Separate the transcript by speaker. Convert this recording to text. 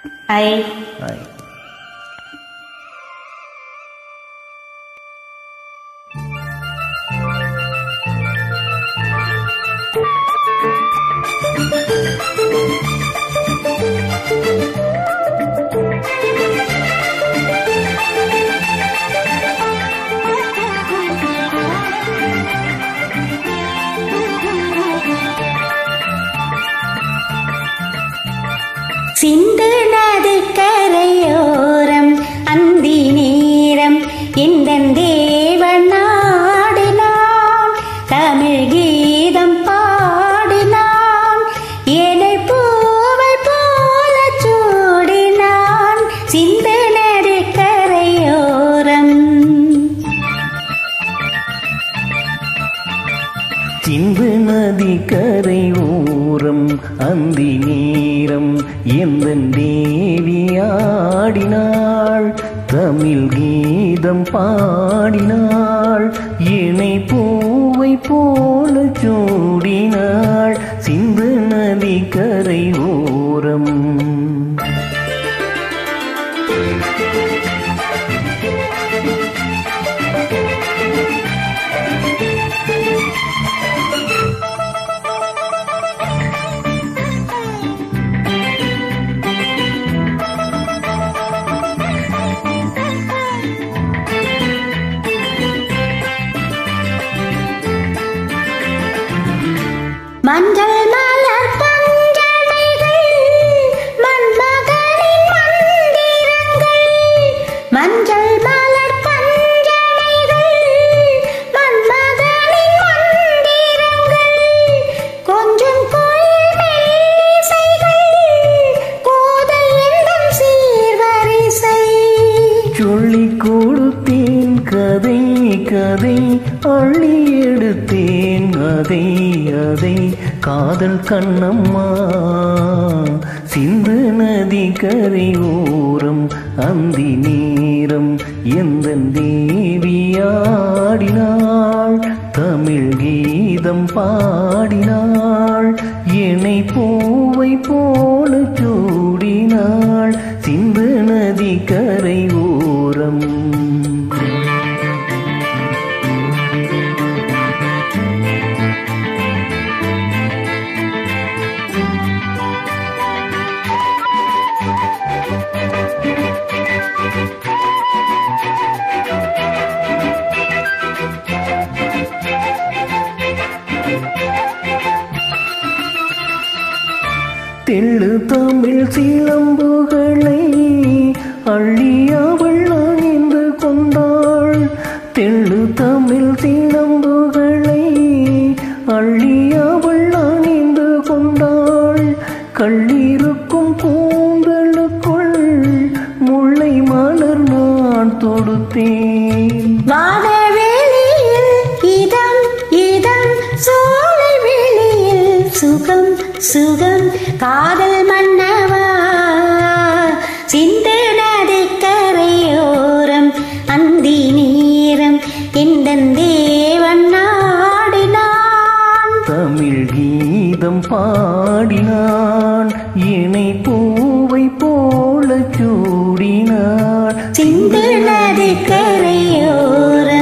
Speaker 1: Hi.
Speaker 2: Hi.
Speaker 1: சிந்து நதி கரையோரம் அந்தி நேரம் எந்தன் தேவன் நாடினான், தமிழ் கீதம் பாடினான், ஏழை பூவை போல சூடினான். சிந்து நதி கரையோரம்
Speaker 2: சிந்து நதி கரை ஓரம் அந்தி நேரம் எந்தன் தேவி ஆடினாள், தமிழ் கீதம் பாடினாள், இணை பூவை போல சூடினாள். சிந்து நதி கரை ஓரம்
Speaker 1: மஞ்சள் மலர் பஞ்சனைகள் மன்மகனின் மந்திரங்கள், மஞ்சள் மலர் பஞ்சனைகள் மன்மகனின் மந்திரங்கள், கொஞ்சம் கோயில் மெல்லிசைகள் கோதை என்னும் சீர்வரிசை.
Speaker 2: சொல்லிக் கொடுத்தேன் கதை கதை அள்ளி எடுத்தேன் அதை அதை காதல் கண்ணம்மா. சிந்து நதி கரை ஓரம் அந்தி நேரம் எந்தன் தேவி ஆடினாள், தமிழ் கீதம் பாடினாள், இணை பூவை போல சூடினாள். சிந்து நதி கரை ஓரம் தெள்ளு தமிழ் சிலம்புகளை அள்ளி அவள் அணிந்து கொண்டாள், தெள்ளு தமிழ் சிலம்புகளை அள்ளி அவள் அணிந்து கொண்டாள். கள்ளிருக்கும் கூந்தலுக்குள் முல்லை மலர் நான் தொடுத்தேன்,
Speaker 1: வானவெளியில் இதம் இதம் சோலை வெளியில் சுகம் சுகம் காதல் மன்னவா. சிந்து நதி கரையோரம் அந்தி நேரம் எந்தன் தேவன் நாடினான்,
Speaker 2: தமிழ் கீதம் பாடினான், இணை பூவை போல சூடினான்.
Speaker 1: சிந்து நதி கரையோரம்